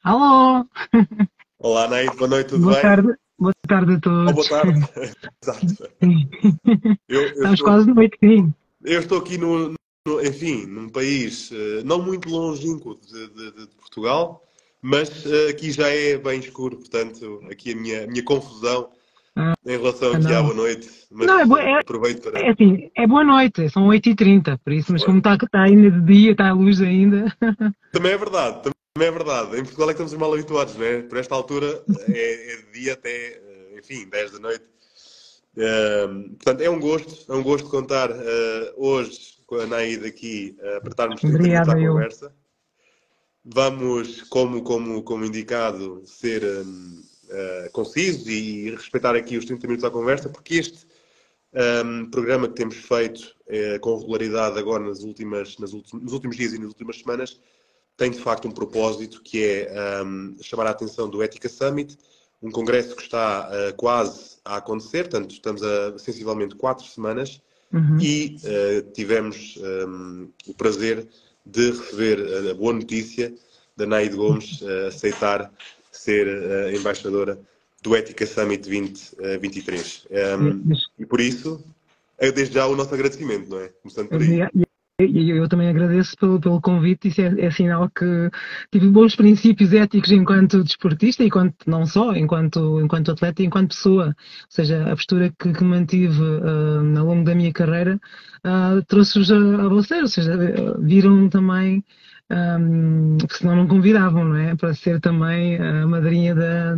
Alô, Olá, Naide, boa noite, tudo bem? boa tarde a Ou boa todos. tarde. Exato. Sim. Eu Estamos estou, quase de noite, sim. eu estou aqui enfim, num país não muito longínquo de Portugal, mas aqui já é bem escuro, portanto, aqui a minha confusão Ah, em relação aqui à não. boa noite, Não, mas aproveito para. é assim, é boa noite, são 8h30, por isso, mas como está ainda de dia, está a luz ainda. Também é verdade. Em Portugal é que estamos mal habituados, né? Por esta altura é de dia até, enfim, 10 da noite. Portanto, é um gosto contar hoje com a Naída aqui para estarmos 30 minutos à Obrigada, eu. conversa. Vamos, como indicado, ser concisos e respeitar aqui os 30 minutos à conversa, porque este programa que temos feito com regularidade agora nos últimos dias e nas últimas semanas tem de facto um propósito que é chamar a atenção do Ética Summit, um congresso que está quase a acontecer, portanto estamos a sensivelmente 4 semanas Uhum. e tivemos o prazer de receber a boa notícia da Naide Gomes aceitar ser embaixadora do Ética Summit 2023. E por isso, é desde já o nosso agradecimento, não é? Começando por aí. Eu também agradeço pelo convite. Isso é sinal que tive bons princípios éticos enquanto desportista, não só, enquanto atleta e enquanto pessoa. Ou seja, a postura que mantive ao longo da minha carreira trouxe-os a vocês. Ou seja, viram também, porque senão não convidavam, não é? Para ser também a madrinha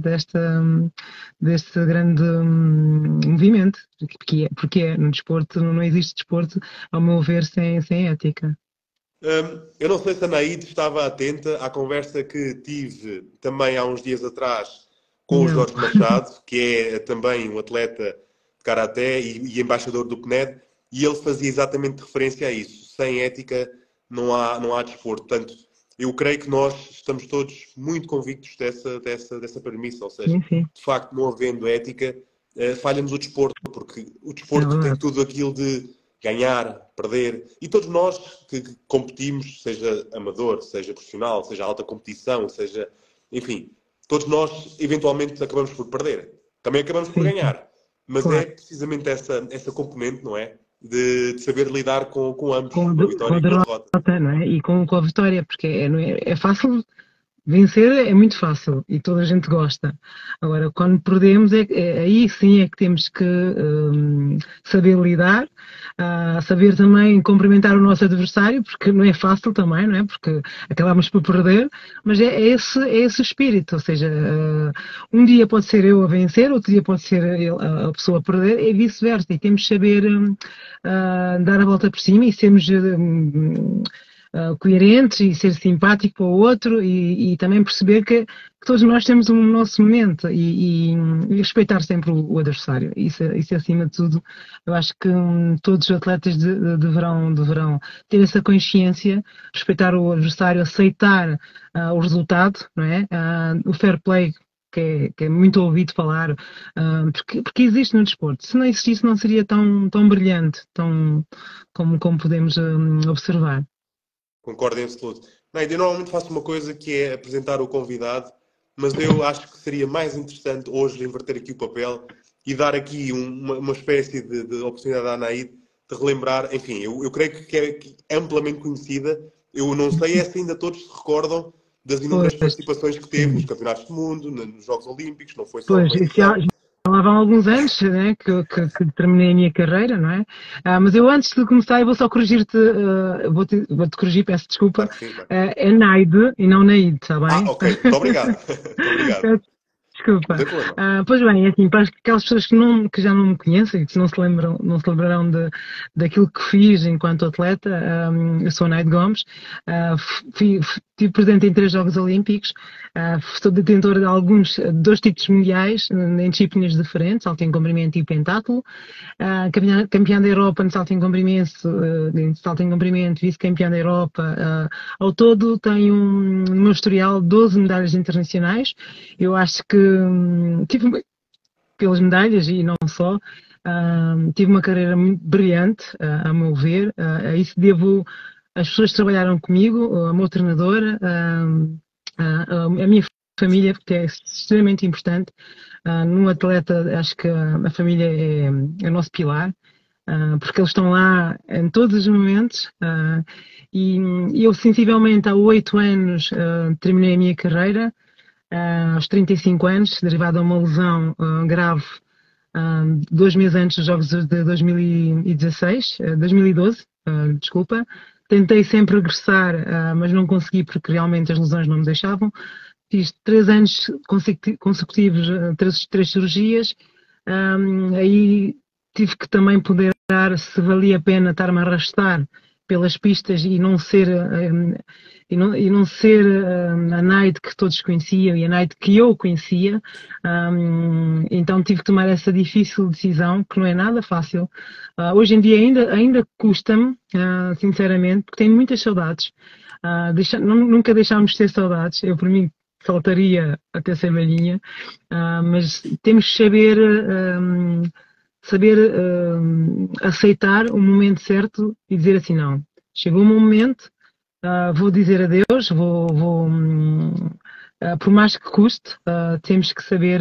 deste grande movimento. Porque no desporto, não existe desporto ao meu ver, sem ética. Eu não sei se a Naide estava atenta à conversa que tive também há uns dias atrás com o Não. Jorge Machado, que é também um atleta de karaté e embaixador do PNED, e ele fazia exatamente referência a isso. Sem ética não há desporto. Portanto, eu creio que nós estamos todos muito convictos dessa premissa, ou seja, Sim, sim, de facto, não havendo ética, falha-nos o desporto, porque o é desporto tem verdade. tudo aquilo de ganhar, perder. E todos nós que competimos, seja amador, seja profissional, seja alta competição, seja. Enfim, todos nós eventualmente acabamos por perder. Também acabamos por Sim, sim, ganhar. Mas é claro. precisamente essa componente, não é? De saber lidar com ambos, Com a, com a com vitória a e com a derrota. derrota, não é? E com a vitória, porque não é fácil. Vencer é muito fácil e toda a gente gosta. Agora, quando perdemos, aí sim é que temos que saber lidar, saber também cumprimentar o nosso adversário, porque não é fácil também, não é? Porque acabamos por perder, mas é esse o espírito. Ou seja, um dia pode ser eu a vencer, outro dia pode ser a pessoa a perder, e vice-versa. E temos que saber dar a volta por cima e sermos coerentes e ser simpático para o outro e também perceber que todos nós temos um nosso momento e respeitar sempre o adversário. Isso acima de tudo, eu acho que todos os atletas deverão ter essa consciência, respeitar o adversário, aceitar o resultado, não é? O fair play. Que é muito ouvido falar, porque existe no desporto. Se não existisse, não seria tão brilhante, como podemos observar. Concordo em absoluto. Não, eu normalmente faço uma coisa que é apresentar o convidado, mas eu acho que seria mais interessante hoje inverter aqui o papel e dar aqui uma espécie de oportunidade à Anaíde de relembrar. Enfim, eu creio que é amplamente conhecida. Eu não sei é se ainda todos se recordam das inúmeras Pois, participações que teve nos sim. campeonatos do mundo, nos Jogos Olímpicos, não foi só Pois, uma isso já edição. lá vão alguns anos, né, que terminei a minha carreira, não é? Mas eu antes de começar, eu vou só corrigir-te, vou-te corrigir, peço desculpa, Claro que sim, claro. é Naide e não Naide, está Ah, bem? ok. Muito obrigado. Muito obrigado. Peço Não desculpa. tem problema. Pois bem, é assim, para aquelas pessoas que já não me conhecem, que não se lembrarão daquilo que fiz enquanto atleta, eu sou a Naide Gomes, estive presente em 3 Jogos Olímpicos, sou detentora de dois títulos mundiais em disciplinas diferentes, salto em comprimento e pentatlo, campeã da Europa salto em comprimento, vice-campeã da Europa. Ao todo tenho no meu historial 12 medalhas internacionais. Eu acho que tive pelas medalhas e não só. Tive uma carreira muito brilhante, a meu ver. A isso devo as pessoas que trabalharam comigo, a minha treinadora, a minha família, porque é extremamente importante. Num atleta, acho que a família é o nosso pilar, porque eles estão lá em todos os momentos. E eu, sensivelmente, há 8 anos, terminei a minha carreira, aos 35 anos, derivado a uma lesão grave, 2 meses antes dos Jogos de 2016, 2012, desculpa. Tentei sempre regressar, mas não consegui porque realmente as lesões não me deixavam. Fiz 3 anos consecutivos, três cirurgias. Aí tive que também ponderar se valia a pena estar-me a arrastar pelas pistas e não ser, a Naide que todos conheciam e a Naide que eu conhecia. Então tive que tomar essa difícil decisão, que não é nada fácil. Hoje em dia ainda custa-me, sinceramente, porque tenho muitas saudades. Nunca deixámos de ter saudades. Eu, por mim, saltaria até ser velhinha, mas temos que saber aceitar o momento certo e dizer assim, não, chegou o meu momento, vou dizer adeus, por mais que custe, temos que saber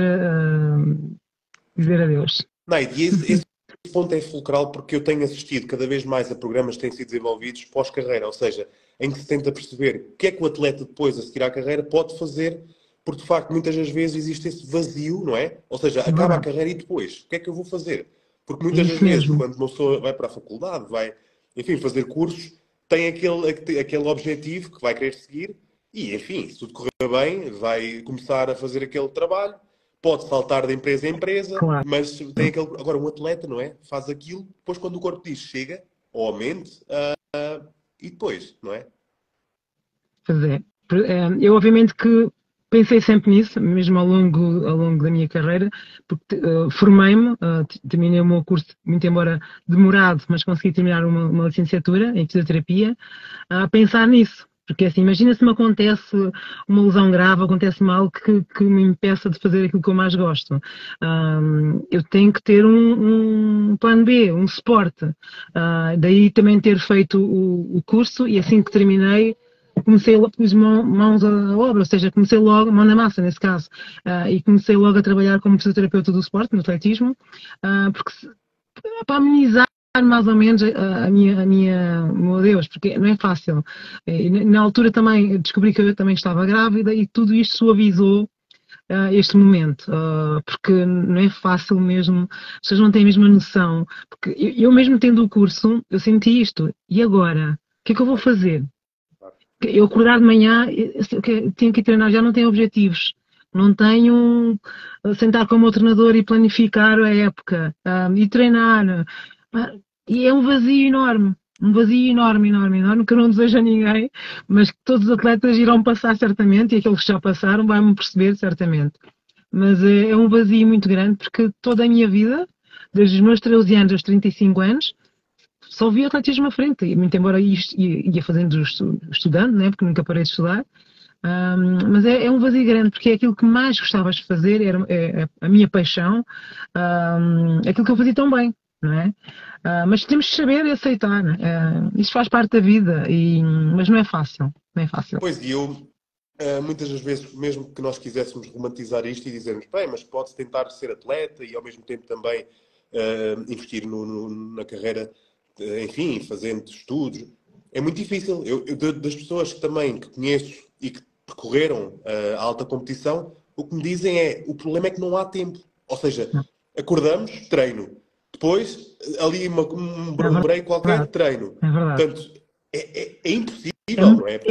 dizer adeus. Naide, e esse ponto é fulcral porque eu tenho assistido cada vez mais a programas que têm sido desenvolvidos pós-carreira, ou seja, em que se tenta perceber o que é que o atleta depois a seguir à carreira pode fazer, porque de facto muitas das vezes existe esse vazio, não é? Ou seja, acaba a carreira e depois, o que é que eu vou fazer? Porque muitas das vezes, quando uma pessoa vai para a faculdade, vai, enfim, fazer cursos, tem aquele objetivo que vai querer seguir e, enfim, se tudo correr bem, vai começar a fazer aquele trabalho, pode saltar de empresa em empresa, Claro. mas tem aquele... Agora, um atleta, não é? Faz aquilo, depois quando o corpo diz chega, ou aumente, e depois, não é? Pois é. Eu, obviamente, que pensei sempre nisso, mesmo ao longo da minha carreira, porque formei-me, terminei o meu curso, muito embora demorado, mas consegui terminar uma licenciatura em fisioterapia, a pensar nisso. Porque assim, imagina se me acontece uma lesão grave, acontece-me algo que me impeça de fazer aquilo que eu mais gosto. Eu tenho que ter um plano B, um suporte. Daí também ter feito o curso e assim que terminei, pus mãos à obra, ou seja, comecei logo, mão na massa nesse caso, e comecei logo a trabalhar como fisioterapeuta do esporte, no atletismo, porque para amenizar mais ou menos o meu Deus, porque não é fácil. Na altura também descobri que eu também estava grávida e tudo isto suavizou este momento, porque não é fácil mesmo, as pessoas não têm a mesma noção, porque eu mesmo tendo o curso, eu senti isto, e agora? O que é que eu vou fazer? Eu acordar de manhã, tenho que ir treinar, já não tenho objetivos. Não tenho sentar como treinador e planificar a época e treinar. E é um vazio enorme. Um vazio enorme, enorme, enorme, que eu não desejo a ninguém, mas que todos os atletas irão passar certamente, e aqueles que já passaram vão-me perceber certamente. Mas é um vazio muito grande, porque toda a minha vida, desde os meus 13 anos aos 35 anos, só via atletismo à frente, muito embora ia fazendo, estudando, né, porque nunca parei de estudar, mas é um vazio grande, porque é aquilo que mais gostavas de fazer, é a minha paixão, aquilo que eu fazia tão bem, não é? Mas temos que saber e aceitar, isto faz parte da vida, mas não é fácil, não é fácil. Pois, e eu, muitas das vezes, mesmo que nós quiséssemos romantizar isto e dizermos, bem, mas pode-se tentar ser atleta e ao mesmo tempo também investir na carreira, enfim, fazendo estudos, é muito difícil. Das pessoas que conheço e que percorreram a alta competição, o que me dizem é, o problema é que não há tempo. Ou seja, acordamos, treino. Depois, ali um break qualquer, treino. É verdade. Portanto, é impossível, não é?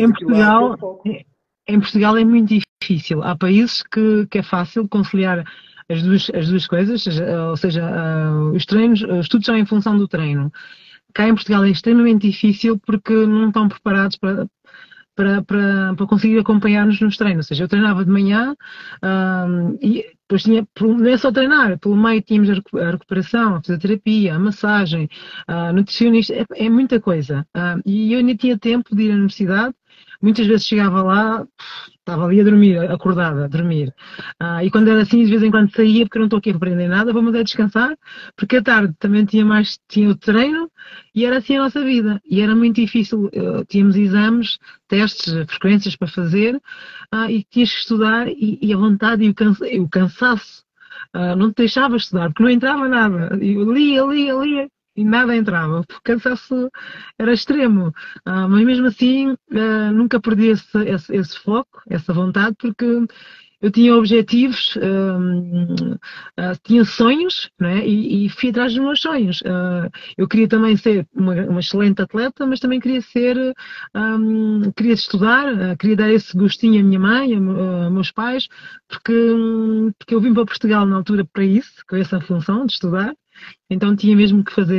Em Portugal é muito difícil. Há países que é fácil conciliar as duas coisas, ou seja, os estudos são em função do treino. Cá em Portugal é extremamente difícil porque não estão preparados para conseguir acompanhar-nos nos treinos. Ou seja, eu treinava de manhã e depois não é só treinar, pelo meio tínhamos a recuperação, a fisioterapia, a massagem, a nutricionista, é muita coisa. E eu ainda tinha tempo de ir à universidade, muitas vezes chegava lá, estava ali a dormir, acordada, a dormir. E quando era assim, de vez em quando saía, porque eu não estou aqui a aprender nada, vou-me a descansar, porque à tarde também tinha o treino, e era assim a nossa vida. E era muito difícil, tínhamos exames, testes, frequências para fazer, e tinhas que estudar, e a vontade e o cansaço não te deixava estudar, porque não entrava nada. Eu lia, e nada entrava. O cansaço era extremo. Mas mesmo assim, nunca perdi esse foco, essa vontade, porque eu tinha objetivos, tinha sonhos, não é? E fui atrás dos meus sonhos. Eu queria também ser uma excelente atleta, mas também queria queria estudar, queria dar esse gostinho à minha mãe, a meus pais, porque eu vim para Portugal na altura para isso, com essa função de estudar. Então tinha mesmo que fazer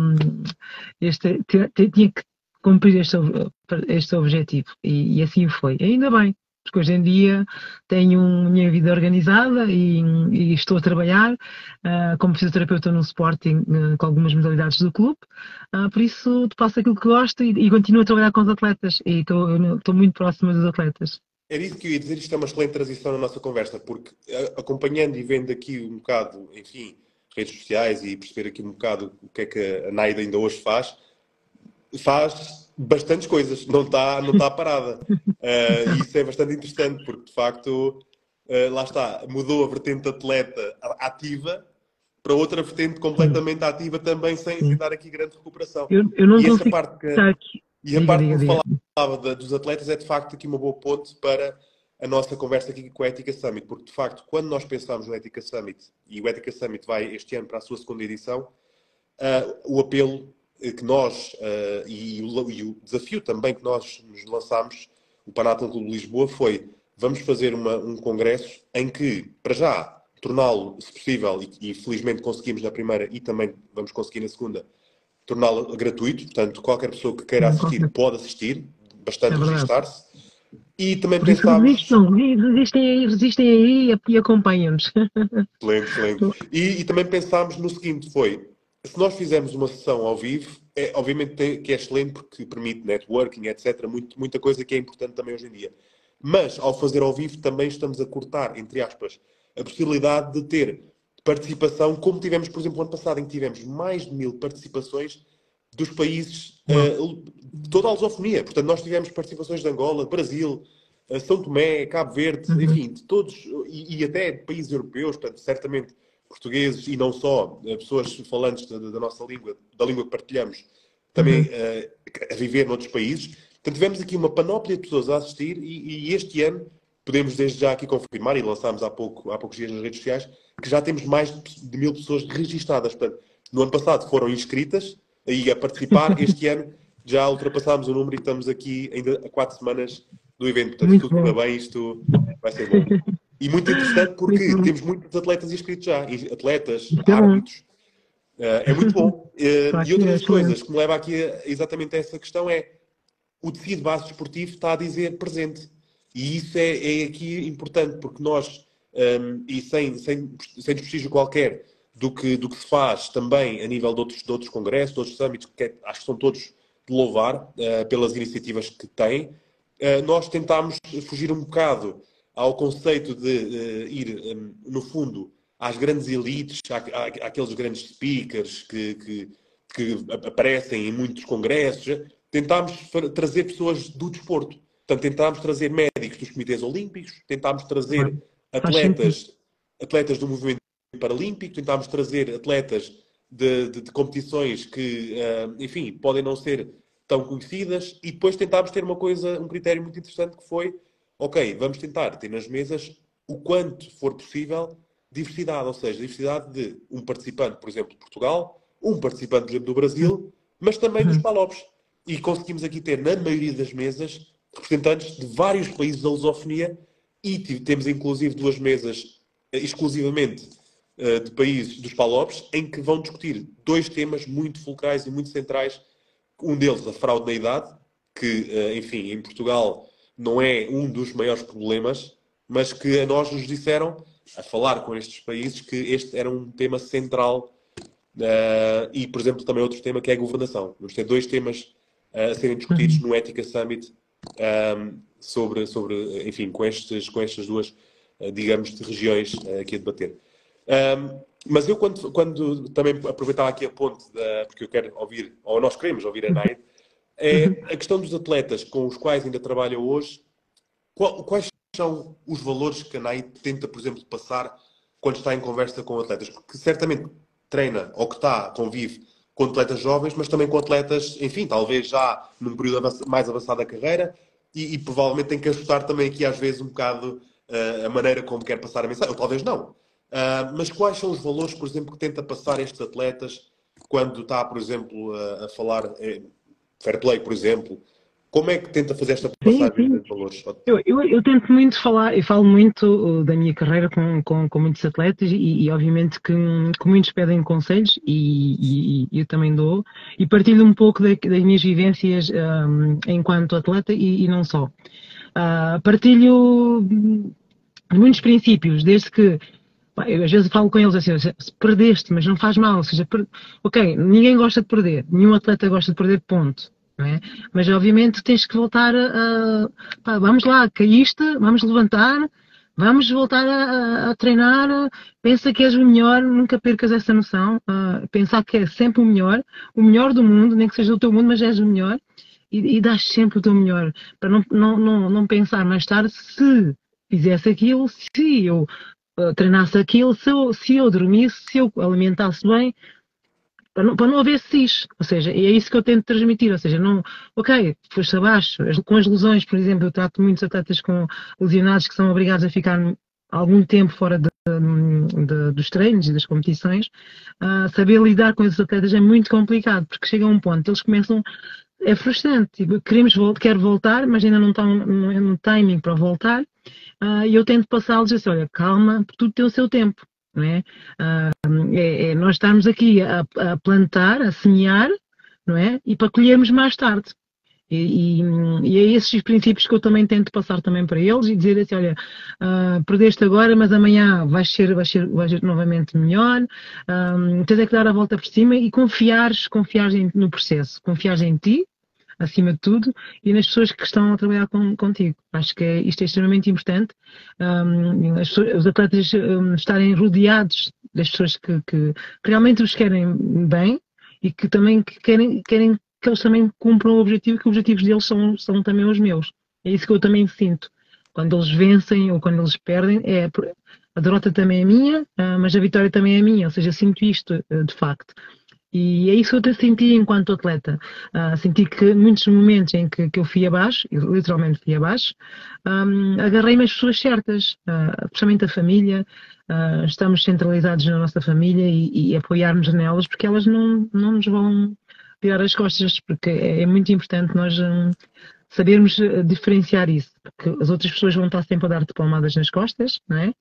tinha que cumprir este objetivo. E assim foi. E ainda bem, porque hoje em dia tenho a minha vida organizada e estou a trabalhar como fisioterapeuta no Sporting com algumas modalidades do clube. Por isso faço aquilo que gosto e continuo a trabalhar com os atletas e estou muito próxima dos atletas. Era isso que eu ia dizer, isto é uma excelente transição na nossa conversa, porque acompanhando e vendo aqui um bocado, enfim, redes sociais e perceber aqui um bocado o que é que a Naida ainda hoje faz bastantes coisas, não está parada. E isso é bastante interessante, porque de facto, lá está, mudou a vertente atleta ativa para outra vertente Sim, completamente ativa também, sem sim. dar aqui grande recuperação. Eu não E essa consigo parte estar aqui. e a Diga, parte que diga, me diga. falava dos atletas é de facto aqui uma boa ponte para a nossa conversa aqui com a Ética Summit, porque de facto, quando nós pensamos no Ética Summit, e o Ética Summit vai este ano para a sua segunda edição, o apelo que nós, e o desafio também que nós nos lançámos, o Panathinaikos Clube de Lisboa, foi vamos fazer um congresso em que, para já, torná-lo, se possível, e felizmente conseguimos na primeira e também vamos conseguir na segunda, torná-lo gratuito. Portanto, qualquer pessoa que queira assistir pode assistir, É bastante verdade. registar-se. E também Por isso pensámos. resistem aí e acompanham-nos. Excelente, excelente. E também pensámos no seguinte, foi, se nós fizermos uma sessão ao vivo, obviamente que é excelente porque permite networking, etc. Muita coisa que é importante também hoje em dia. Mas, ao fazer ao vivo, também estamos a cortar, entre aspas, a possibilidade de ter participação, como tivemos, por exemplo, o ano passado, em que tivemos mais de 1000 participações dos países, Uau. de toda a lusofonia. Portanto, nós tivemos participações de Angola, Brasil, São Tomé, Cabo Verde, Uhum. enfim, de todos, e até de países europeus, portanto, certamente portugueses e não só, pessoas falantes da nossa língua, da língua que partilhamos, também Uhum. a viver noutros países. Portanto, tivemos aqui uma panóplia de pessoas a assistir e este ano podemos desde já aqui confirmar, e lançámos há poucos dias nas redes sociais, que já temos mais de 1000 pessoas registadas. Portanto, no ano passado foram inscritas e a participar, este ano já ultrapassámos o número e estamos aqui ainda a 4 semanas do evento. Portanto, se Muito tudo correr bom. bem, isto vai ser bom. E muito interessante Muito porque bom. temos muitos atletas inscritos já, atletas, Isso é bom. árbitros. É muito bom. Claro E que outra é das coisas excelente. que me leva aqui exatamente a essa questão é o tecido base desportivo está a dizer presente. E isso é aqui importante, porque nós, e sem desprestígio qualquer do que se faz também a nível de outros congressos, de outros âmbitos, que acho que são todos de louvar pelas iniciativas que têm, nós tentámos fugir um bocado ao conceito de ir, no fundo, às grandes elites, àqueles grandes speakers que aparecem em muitos congressos. Tentámos trazer pessoas do desporto. Portanto, tentámos trazer médicos dos comitês olímpicos, tentámos trazer Claro. Faz sentido. atletas do movimento paralímpico, tentámos trazer atletas de competições que, enfim, podem não ser tão conhecidas, e depois tentámos ter um critério muito interessante que foi, ok, vamos tentar ter nas mesas o quanto for possível diversidade, ou seja, diversidade de um participante, por exemplo, de Portugal, um participante, por exemplo, do Brasil, mas também dos Uhum. Palopes. E conseguimos aqui ter, na maioria das mesas, representantes de vários países da lusofonia e temos inclusive 2 mesas exclusivamente de países dos Palopes, em que vão discutir 2 temas muito fulcrais e muito centrais. Um deles, a fraude na idade, que, enfim, em Portugal não é um dos maiores problemas, mas que a nós nos disseram, a falar com estes países, que este era um tema central. E, por exemplo, também outro tema que é a governação. Vamos ter 2 temas a serem discutidos Uhum. no Ética Summit enfim, com estas duas, digamos, de regiões aqui a debater. Mas eu, quando também aproveitava aqui a ponte, porque eu quero ouvir, ou nós queremos ouvir a Naide, é a questão dos atletas com os quais ainda trabalham hoje. Quais são os valores que a Naide tenta, por exemplo, passar quando está em conversa com atletas? Porque certamente treina, ou que convive com atletas jovens, mas também com atletas, enfim, talvez já num período mais avançado da carreira, e provavelmente tem que ajustar também aqui às vezes um bocado a maneira como quer passar a mensagem, ou talvez não. Mas quais são os valores, por exemplo, que tenta passar estes atletas quando está, por exemplo, a falar fair play, por exemplo? Como é que tenta fazer esta Sim, passagem sim. de valores? Eu tento muito falar, eu falo muito da minha carreira com muitos atletas e obviamente que muitos pedem conselhos e eu também dou e partilho um pouco das minhas vivências enquanto atleta e não só. Partilho muitos princípios, desde que pá, eu às vezes falo com eles assim, se perdeste, mas não faz mal, ou seja, ok, ninguém gosta de perder, nenhum atleta gosta de perder, ponto. Não é? Mas obviamente tens que voltar pá, vamos lá, caíste, vamos levantar, vamos voltar a treinar, pensa que és o melhor, nunca percas essa noção, pensar que é sempre o melhor do mundo, nem que seja do teu mundo, mas és o melhor, e dás sempre o teu melhor, para não pensar mais tarde se fizesse aquilo, se eu treinasse aquilo, se eu dormisse, se eu alimentasse bem, para não haver cis. Ou seja, e é isso que eu tento transmitir. Ou seja, não, ok, foste abaixo. Com as lesões, por exemplo, eu trato muitos atletas com lesionados que são obrigados a ficar algum tempo fora dos treinos e das competições. Saber lidar com esses atletas é muito complicado, porque chega a um ponto, eles começam. É frustrante. Tipo, quero voltar, mas ainda não está no timing para voltar. E eu tento passá-los assim, olha, calma, tudo tem o seu tempo, não é? Nós estarmos aqui a plantar, a semear, não é? E para colhermos mais tarde. E, e, e é esses os princípios que eu também tento passar também para eles e dizer assim, olha, perdeste agora, mas amanhã vais ser novamente melhor, tens é que dar a volta por cima e confiares no processo, confiares em ti, acima de tudo, e nas pessoas que estão a trabalhar contigo. Acho que isto é extremamente importante. Os atletas estarem rodeados das pessoas que realmente os querem bem e que também querem que eles também cumpram o objetivo, que os objetivos deles são também os meus. É isso que eu também sinto. Quando eles vencem ou quando eles perdem, a derrota também é minha, mas a vitória também é minha. Ou seja, eu sinto isto de facto. E é isso que eu até senti enquanto atleta. Senti que muitos momentos em que eu fui abaixo, eu literalmente fui abaixo, agarrei-me às pessoas certas, especialmente a família. Estamos centralizados na nossa família e apoiarmos nelas, porque elas não nos vão virar as costas, porque é muito importante nós sabermos diferenciar isso, porque as outras pessoas vão estar sempre a dar-te palmadas nas costas, não é?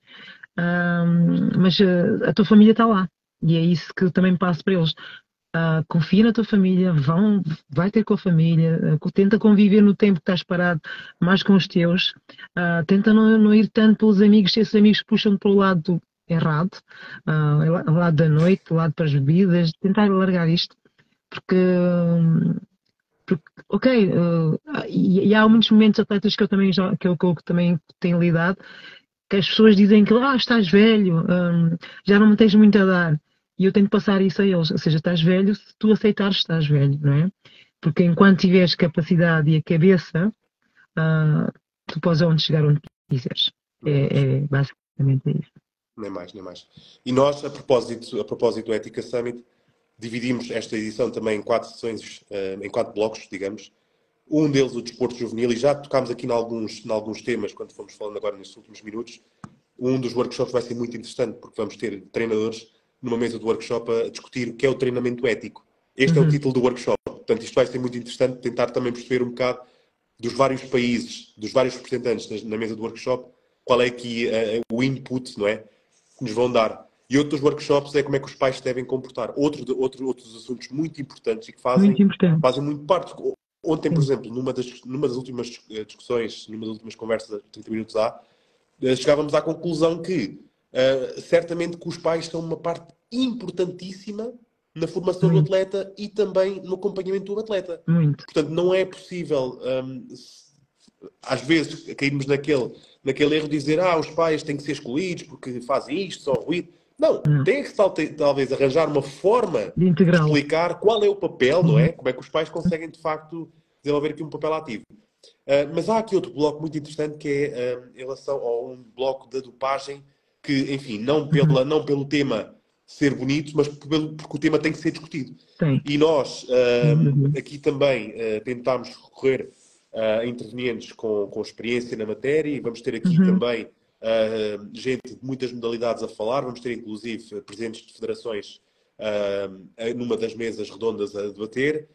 Mas a tua família está lá. E é isso que eu também passo para eles. Confia na tua família, vai ter com a família, tenta conviver no tempo que estás parado mais com os teus, tenta não ir tanto pelos amigos, se esses amigos puxam para o lado errado, o lado da noite, o lado para as bebidas, tentar largar isto, porque ok, e há muitos momentos atletas que eu também que eu também tenho lidado, que as pessoas dizem que estás velho, já não me tens muito a dar. E eu tenho que passar isso a eles. Ou seja, estás velho se tu aceitares que estás velho, não é? Porque enquanto tiveres capacidade e a cabeça, tu podes onde chegar onde quiseres. Nem mais. É basicamente isso. Nem mais, nem mais. E nós, a propósito do Ética Summit, dividimos esta edição também em 4 sessões, em 4 blocos, digamos. Um deles, o desporto juvenil, e já tocámos aqui em alguns temas, quando fomos falando agora nestes últimos minutos. Um dos workshops vai ser muito interessante, porque vamos ter treinadores numa mesa do workshop a discutir o que é o treinamento ético. Este é o título do workshop. Portanto, isto vai ser muito interessante, tentar também perceber um bocado dos vários países, dos vários representantes na mesa do workshop, qual é aqui o input, não é? Que nos vão dar. E outros workshops é como é que os pais se devem comportar. Outros assuntos muito importantes e que Muito importante. fazem muito parte. Ontem, por Sim. exemplo, numa das últimas discussões, numa das últimas conversas de 30 minutos chegávamos à conclusão que certamente que os pais são uma parte importantíssima na formação do Muito, atleta e também no acompanhamento do atleta. muito. Portanto, não é possível às vezes caímos naquele erro de dizer os pais têm que ser escolhidos porque fazem isto, só ruído. Não, Não. tem que talvez arranjar uma forma De de integrá-lo. explicar qual é o papel, não Uhum. é? Como é que os pais conseguem, de facto, desenvolver aqui um papel ativo. Mas há aqui outro bloco muito interessante que é em relação a um bloco da dopagem que, enfim, Uhum. não pelo tema ser bonito, mas porque o tema tem que ser discutido. Tem. E nós Uhum. aqui também tentámos recorrer a intervenientes com experiência na matéria e vamos ter aqui Uhum. também gente de muitas modalidades a falar, vamos ter inclusive presidentes de federações numa das mesas redondas a debater.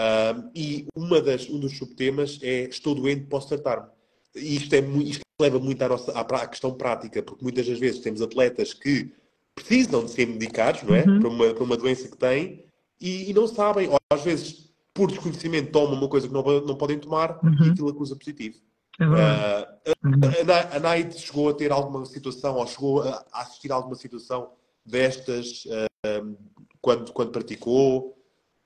E um dos subtemas é estou doente, posso tratar-me. E isto leva muito à questão prática, porque muitas das vezes temos atletas que precisam de ser medicados, não é? Uhum. Para uma doença que têm e não sabem, ou às vezes, por desconhecimento, tomam uma coisa que não podem tomar e Uhum. aquilo acusa positivo. É verdade. É verdade. A Naide chegou a ter alguma situação, ou chegou a assistir a alguma situação destas quando praticou?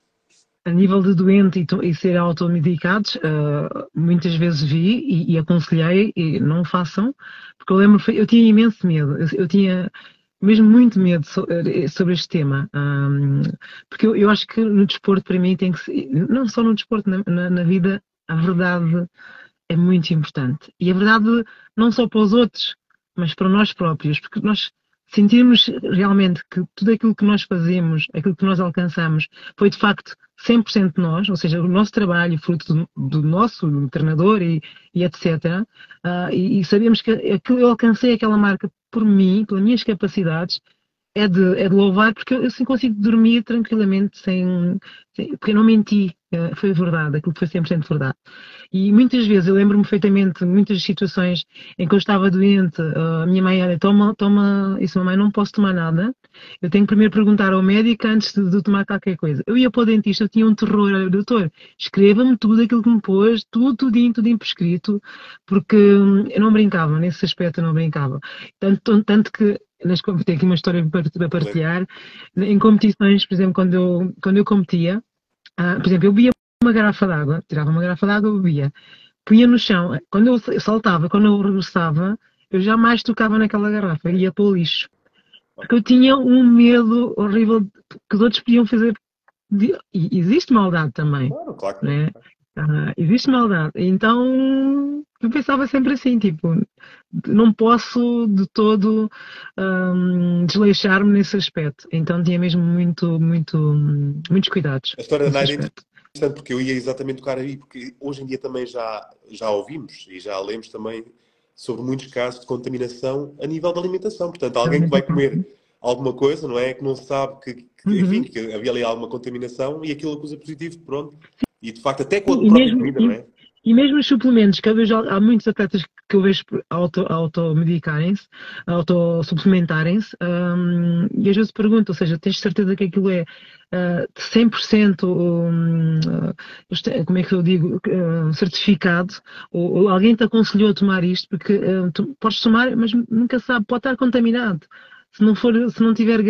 A nível de doente e ser automedicados, muitas vezes vi e aconselhei e não o façam, porque eu lembro, eu tinha imenso medo, eu tinha mesmo muito medo sobre este tema, porque eu acho que no desporto para mim tem que ser, não só no desporto, na vida, a verdade é muito importante. E a verdade não só para os outros, mas para nós próprios, porque nós sentirmos realmente que tudo aquilo que nós fazemos, aquilo que nós alcançamos, foi de facto 100% nós, ou seja, o nosso trabalho, fruto do nosso treinador e etc. E sabemos que eu alcancei aquela marca por mim, pelas minhas capacidades, é de louvar, porque eu assim consigo dormir tranquilamente, porque eu não menti, foi verdade, aquilo que foi 100% verdade. E muitas vezes, eu lembro-me perfeitamente, muitas situações em que eu estava doente, a minha mãe era, toma isso, mamãe, não posso tomar nada, eu tenho que primeiro perguntar ao médico antes de tomar qualquer coisa. Eu ia para o dentista, eu tinha um terror, olha, doutor, escreva-me tudo aquilo que me pôs, tudinho por escrito, porque eu não brincava, nesse aspecto eu não brincava. Tanto que tenho aqui uma história para partilhar. Em competições, por exemplo, quando eu competia, por exemplo, eu bebia uma garrafa d'água, tirava uma garrafa d'água, bebia, punha no chão. Quando eu saltava, quando eu regressava, eu jamais tocava naquela garrafa, ia para o lixo. Porque eu tinha um medo horrível que os outros podiam fazer. E existe maldade também, Claro, claro que sim. né? Existe maldade. Então, eu pensava sempre assim, tipo, não posso de todo desleixar-me nesse aspecto. Então tinha mesmo muitos cuidados A história da nesse Naira é aspecto. interessante porque eu ia exatamente tocar aí, porque hoje em dia também já ouvimos e já lemos também sobre muitos casos de contaminação a nível da alimentação. Portanto, alguém que vai Alimentação. comer alguma coisa, não é? Que não sabe enfim, Uhum. que havia ali alguma contaminação e aquilo acusa positivo, pronto. E de facto, até com Sim, a própria comida, não é? e mesmo os suplementos, que eu vejo, há muitos atletas que eu vejo automedicarem-se, autossuplementarem-se, e às vezes pergunto, ou seja, tens certeza que aquilo é 100% como é que eu digo, certificado, ou alguém te aconselhou a tomar isto, porque tu podes tomar, mas nunca sabe, pode estar contaminado. Se não tiver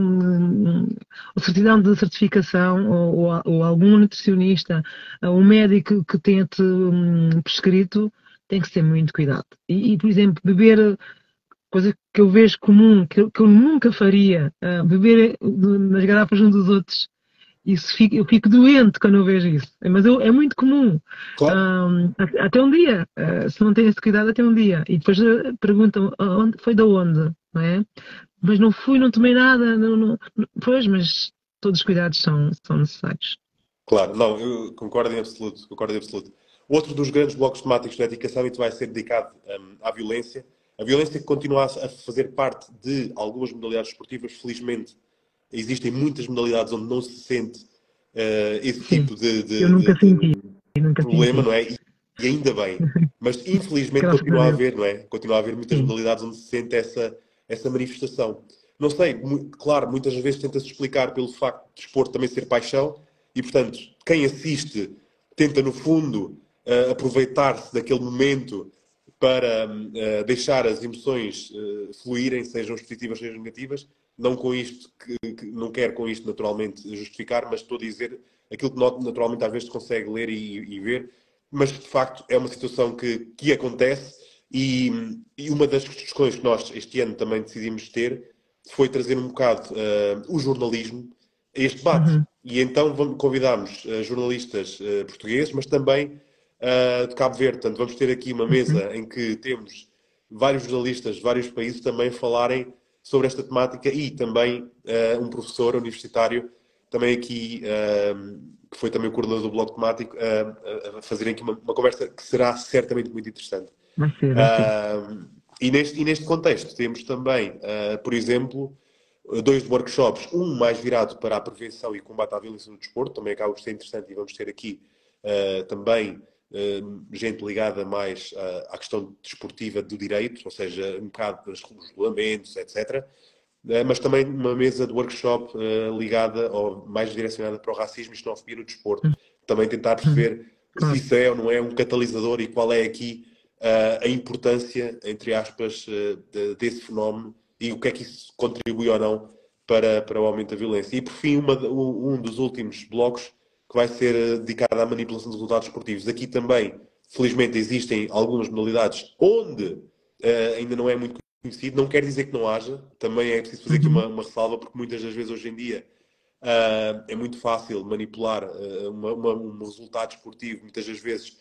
a certidão de certificação ou algum nutricionista, um médico que tenha-te prescrito, tem que ter muito cuidado. Por exemplo, beber, coisa que eu vejo comum, que eu nunca faria, beber nas garrafas uns dos outros. Eu fico doente quando eu vejo isso. Mas é muito comum. Claro. Até um dia. Se não tem esse cuidado, até um dia. E depois perguntam, foi de onde? Não é? Mas não fui, não tomei nada. Pois, mas todos os cuidados são necessários. Claro, não, eu concordo em absoluto, concordo em absoluto. Outro dos grandes blocos temáticos da Ética Summit vai ser dedicado à violência. A violência que continua a fazer parte de algumas modalidades esportivas, felizmente existem muitas modalidades onde não se sente esse Sim, tipo eu nunca senti, nunca problema, senti. não é? E ainda bem. Mas infelizmente Graças a continua a Deus. haver, não é? Continua a haver muitas Sim. modalidades onde se sente essa manifestação. Não sei, claro, muitas vezes tenta-se explicar pelo facto de desporto também ser paixão e, portanto, quem assiste tenta, no fundo, aproveitar-se daquele momento para deixar as emoções fluírem, sejam positivas, sejam negativas. Não com isto, não quero com isto naturalmente justificar, mas estou a dizer aquilo que naturalmente às vezes consegue ler e ver. mas de facto é uma situação que acontece e uma das questões que nós este ano também decidimos ter foi trazer um bocado o jornalismo a este debate. Uhum, E então convidámos jornalistas portugueses, mas também de Cabo Verde. Portanto, vamos ter aqui uma uhum, mesa em que temos vários jornalistas de vários países também falarem sobre esta temática e também um professor universitário também aqui, que foi também o coordenador do bloco temático, a fazerem aqui uma conversa que será certamente muito interessante. vai ser, vai ser. Uh, e neste contexto temos também, por exemplo, dois workshops, um mais virado para a prevenção e combate à violência no desporto, também acaba por ser interessante e vamos ter aqui também gente ligada mais à questão desportiva do direito, ou seja, um bocado dos regulamentos, etc. Mas também uma mesa de workshop ligada ou mais direcionada para o racismo e xenofobia no desporto. Também tentar Uhum, perceber se claro. isso é ou não é um catalisador e qual é aqui a importância, entre aspas, desse fenómeno e o que é que isso contribui ou não para o aumento da violência. E por fim, um dos últimos blocos que vai ser dedicado à manipulação de resultados esportivos. Aqui também, felizmente, existem algumas modalidades onde ainda não é muito conhecido. Não quer dizer que não haja, também é preciso fazer aqui Uhum, uma ressalva, porque muitas das vezes hoje em dia é muito fácil manipular um resultado esportivo, muitas das vezes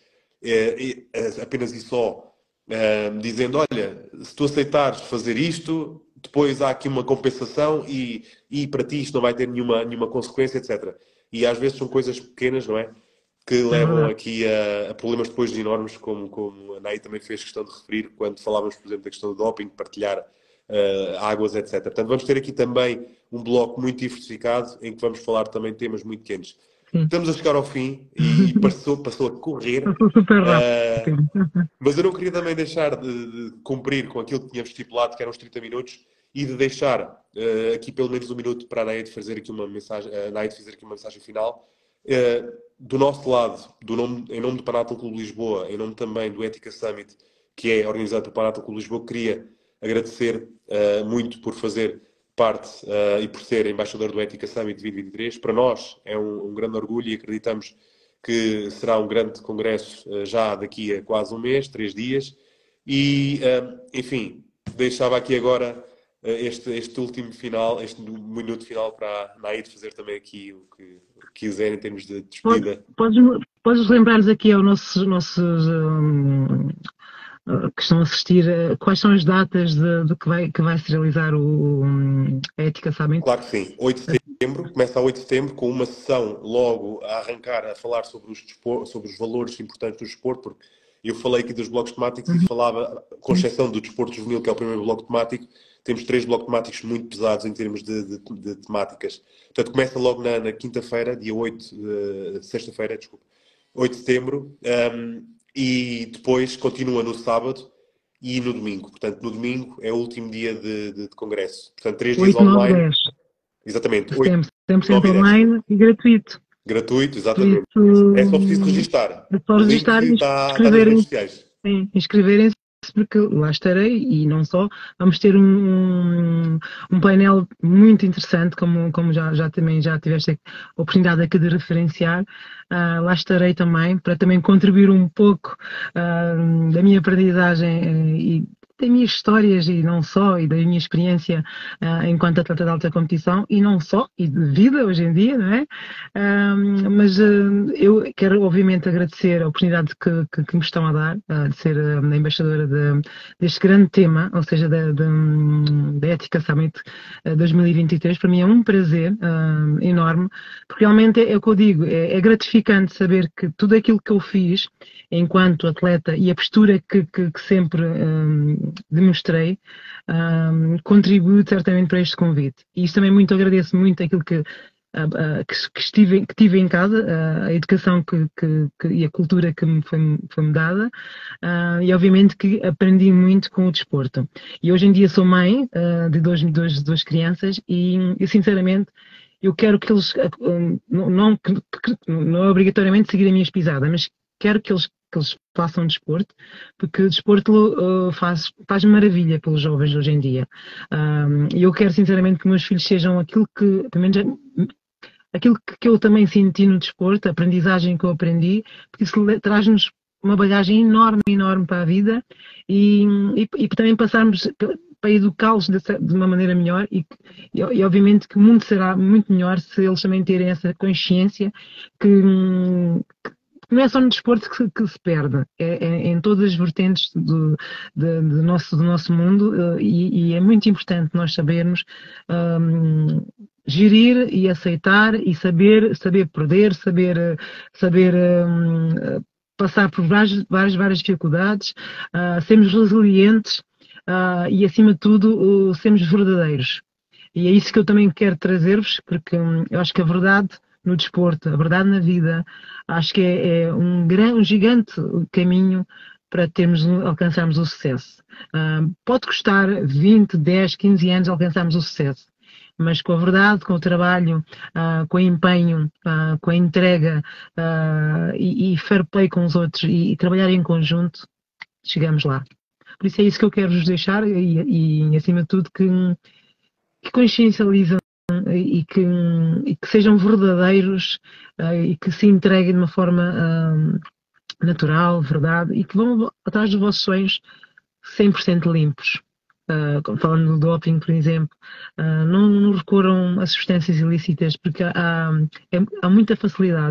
apenas e só dizendo, olha, se tu aceitares fazer isto, depois há aqui uma compensação e para ti isto não vai ter nenhuma consequência, etc. E às vezes são coisas pequenas, não é? Que é levam verdade. aqui a problemas depois enormes, como a Nay também fez questão de referir, quando falávamos, por exemplo, da questão do doping, de partilhar águas, etc. Portanto, vamos ter aqui também um bloco muito diversificado, em que vamos falar também de temas muito quentes. Sim. Estamos a chegar ao fim e passou a correr, Passou super rápido. uh, Sim. mas eu não queria também deixar de cumprir com aquilo que tínhamos estipulado, que eram os 30 minutos, e de deixar aqui pelo menos um minuto para a Naide fazer aqui uma mensagem, fazer aqui uma mensagem final. Do nosso lado, em nome do Panátil Clube de Lisboa, em nome também do Ética Summit, que é organizado pelo Panátil Clube de Lisboa, queria agradecer muito por fazer parte e por ser embaixador do Ética Summit 2023. Para nós é um grande orgulho e acreditamos que será um grande congresso já daqui a quase um mês, 3 dias. E, enfim, deixava aqui agora este último final, este minuto final para a Naide fazer também aqui o que quiser em termos de Pode- despedida. Podes, podes lembrar-nos aqui aos nossos que estão a assistir, quais são as datas de que vai se realizar a Ética Summit? Claro que sim. 8 de setembro, começa a 8 de setembro, com uma sessão logo a arrancar a falar sobre os valores importantes do desporto, porque eu falei aqui dos blocos temáticos e Uhum, falava, com sim. exceção do desporto juvenil, que é o primeiro bloco temático, temos 3 blocos temáticos muito pesados em termos de temáticas. Portanto, começa logo na quinta-feira, dia 8, sexta-feira, desculpa, 8 de setembro, e depois continua no sábado e no domingo. Portanto, no domingo é o último dia de congresso. Portanto, 3 dias 8, 9, online, 10 exatamente, de 8, setembro, 100% 9 e 10. online e gratuito. Gratuito, Por exatamente. isso, É só preciso registar. é só O link registar e está nas redes inscreverem-se. sociais. Sim, inscreverem-se porque lá estarei e não só. Vamos ter um painel muito interessante, como já também já tiveste a oportunidade aqui de referenciar. Lá estarei também para também contribuir um pouco da minha aprendizagem e das minhas histórias e não só, e da minha experiência enquanto atleta de alta competição e não só, e de vida hoje em dia, não é? Mas eu quero obviamente agradecer a oportunidade que me estão a dar de ser a embaixadora deste grande tema, ou seja, da Ética Summit 2023. Para mim é um prazer enorme, porque realmente é o que eu digo, é gratificante saber que tudo aquilo que eu fiz enquanto atleta e a postura que sempre demonstrei contribui certamente para este convite. E isso também muito agradeço muito aquilo que tive em casa, a educação e a cultura que me foi-me dada, e obviamente que aprendi muito com o desporto. E hoje em dia sou mãe de duas crianças e sinceramente eu quero que eles não é obrigatoriamente seguir as minhas pisadas, mas quero que eles façam desporto, porque o desporto faz maravilha pelos jovens hoje em dia. E eu quero sinceramente que meus filhos sejam aquilo que, pelo menos, aquilo que eu também senti no desporto, a aprendizagem que eu aprendi, porque isso traz-nos uma bagagem enorme, enorme para a vida e também passarmos para educá-los de uma maneira melhor e obviamente que o mundo será muito melhor se eles também terem essa consciência que não é só no desporto que se perde, é em todas as vertentes do nosso mundo e é muito importante nós sabermos um, gerir e aceitar e saber perder, saber passar por várias dificuldades, sermos resilientes e, acima de tudo, sermos verdadeiros. E é isso que eu também quero trazer-vos, porque eu acho que a verdade no desporto, a verdade na vida, acho que é um gigante caminho para alcançarmos o sucesso. Pode custar 20, 10, 15 anos alcançarmos o sucesso, mas com a verdade, com o trabalho, com o empenho, com a entrega e fair play com os outros e trabalhar em conjunto, chegamos lá. Por isso é isso que eu quero vos deixar e acima de tudo, que consciencializam e que sejam verdadeiros e que se entreguem de uma forma natural, verdade, e que vão atrás dos vossos sonhos 100% limpos. Falando do doping, por exemplo, não recorram a substâncias ilícitas porque há muita facilidade,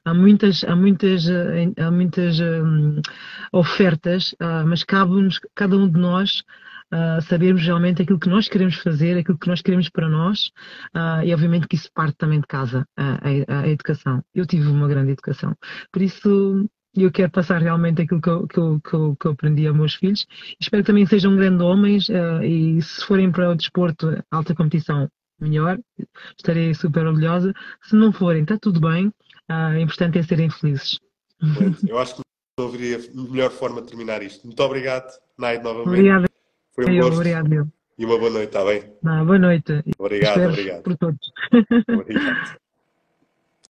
há muitas ofertas, mas cabe-nos, cada um de nós, sabermos realmente aquilo que nós queremos fazer, aquilo que nós queremos para nós, e obviamente que isso parte também de casa, a educação. Eu tive uma grande educação, por isso eu quero passar realmente aquilo que eu aprendi aos meus filhos. Espero que também sejam grandes homens e se forem para o desporto, alta competição, melhor. Estarei super orgulhosa. Se não forem, está tudo bem. O importante é serem felizes. Excelente. Eu acho que não haveria melhor forma de terminar isto. Muito obrigado, Naide, novamente. Obrigada, Foi um gosto obrigado. e uma boa noite, está bem? Boa noite. Obrigado, Espero obrigado. por todos. Obrigado.